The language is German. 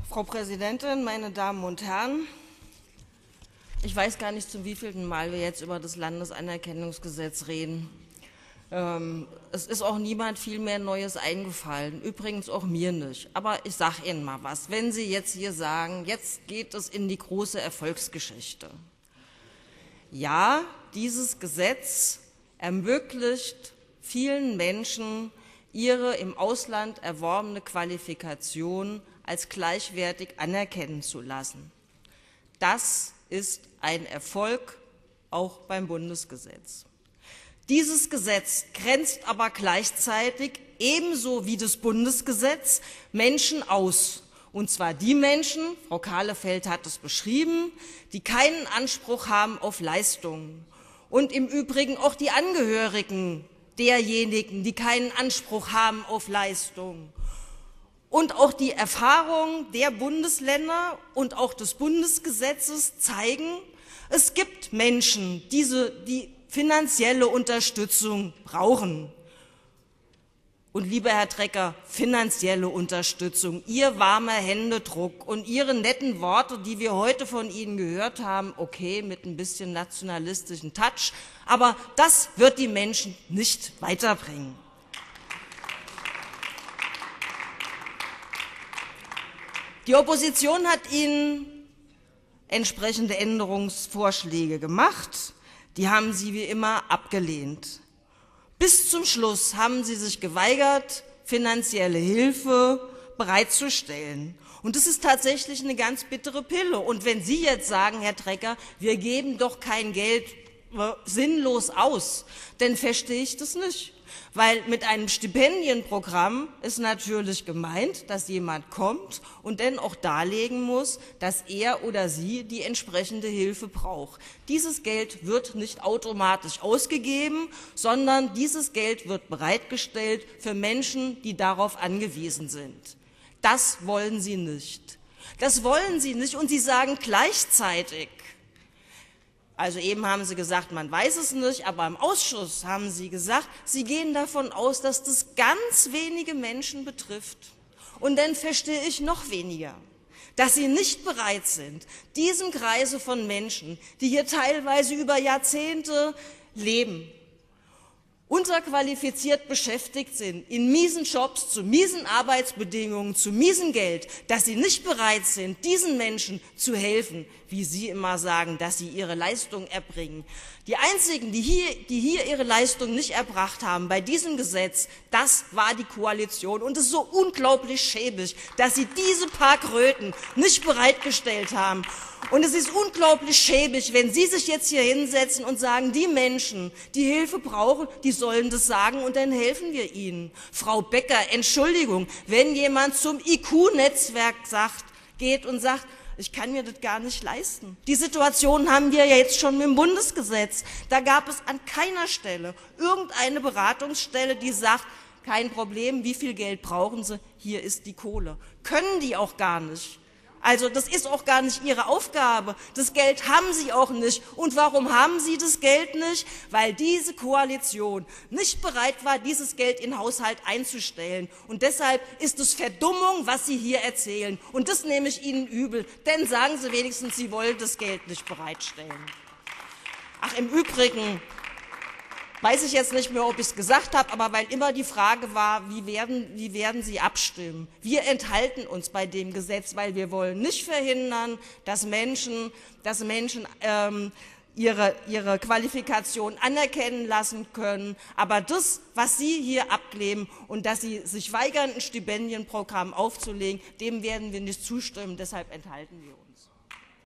Frau Präsidentin, meine Damen und Herren! Ich weiß gar nicht, zum wievielten Mal wir jetzt über das Landesanerkennungsgesetz reden. Es ist auch niemand viel mehr Neues eingefallen, übrigens auch mir nicht. Aber ich sage Ihnen mal was, wenn Sie jetzt hier sagen, jetzt geht es in die große Erfolgsgeschichte. Ja, dieses Gesetz ermöglicht vielen Menschen, ihre im Ausland erworbene Qualifikation als gleichwertig anerkennen zu lassen. Das ist ein Erfolg auch beim Bundesgesetz. Dieses Gesetz grenzt aber gleichzeitig, ebenso wie das Bundesgesetz, Menschen aus. Und zwar die Menschen, Frau Kahlefeld hat es beschrieben, die keinen Anspruch haben auf Leistungen. Und im Übrigen auch die Angehörigen derjenigen, die keinen Anspruch haben auf Leistungen. Und auch die Erfahrungen der Bundesländer und auch des Bundesgesetzes zeigen, es gibt Menschen, die finanzielle Unterstützung brauchen. Und lieber Herr Trecker, finanzielle Unterstützung, Ihr warmer Händedruck und Ihre netten Worte, die wir heute von Ihnen gehört haben, okay, mit ein bisschen nationalistischen Touch, aber das wird die Menschen nicht weiterbringen. Die Opposition hat Ihnen entsprechende Änderungsvorschläge gemacht. Die haben Sie wie immer abgelehnt. Bis zum Schluss haben Sie sich geweigert, finanzielle Hilfe bereitzustellen. Und das ist tatsächlich eine ganz bittere Pille. Und wenn Sie jetzt sagen, Herr Trecker, wir geben doch kein Geld sinnlos aus, dann verstehe ich das nicht. Weil mit einem Stipendienprogramm ist natürlich gemeint, dass jemand kommt und dann auch darlegen muss, dass er oder sie die entsprechende Hilfe braucht. Dieses Geld wird nicht automatisch ausgegeben, sondern dieses Geld wird bereitgestellt für Menschen, die darauf angewiesen sind. Das wollen Sie nicht. Das wollen Sie nicht und Sie sagen gleichzeitig, also eben haben Sie gesagt, man weiß es nicht, aber im Ausschuss haben Sie gesagt, Sie gehen davon aus, dass das ganz wenige Menschen betrifft. Und dann verstehe ich noch weniger, dass Sie nicht bereit sind, diesem Kreise von Menschen, die hier teilweise über Jahrzehnte leben, unterqualifiziert beschäftigt sind, in miesen Jobs, zu miesen Arbeitsbedingungen, zu miesem Geld, dass Sie nicht bereit sind, diesen Menschen zu helfen, wie Sie immer sagen, dass sie ihre Leistung erbringen. Die einzigen, die hier ihre Leistung nicht erbracht haben bei diesem Gesetz, das war die Koalition. Und es ist so unglaublich schäbig, dass Sie diese paar Kröten nicht bereitgestellt haben. Und es ist unglaublich schäbig, wenn Sie sich jetzt hier hinsetzen und sagen, die Menschen, die Hilfe brauchen, die sollen das sagen und dann helfen wir ihnen. Frau Becker, Entschuldigung, wenn jemand zum IQ-Netzwerk geht und sagt, ich kann mir das gar nicht leisten. Die Situation haben wir ja jetzt schon mit dem Bundesgesetz. Da gab es an keiner Stelle irgendeine Beratungsstelle, die sagt, kein Problem, wie viel Geld brauchen Sie, hier ist die Kohle. Können die auch gar nicht. Also das ist auch gar nicht Ihre Aufgabe. Das Geld haben Sie auch nicht. Und warum haben Sie das Geld nicht? Weil diese Koalition nicht bereit war, dieses Geld in den Haushalt einzustellen. Und deshalb ist es Verdummung, was Sie hier erzählen. Und das nehme ich Ihnen übel. Denn sagen Sie wenigstens, Sie wollen das Geld nicht bereitstellen. Ach, im Übrigen weiß ich jetzt nicht mehr, ob ich es gesagt habe, aber weil immer die Frage war, wie werden Sie abstimmen? Wir enthalten uns bei dem Gesetz, weil wir wollen nicht verhindern, dass Menschen ihre Qualifikation anerkennen lassen können. Aber das, was Sie hier ablehnen und dass Sie sich weigern, ein Stipendienprogramm aufzulegen, dem werden wir nicht zustimmen. Deshalb enthalten wir uns.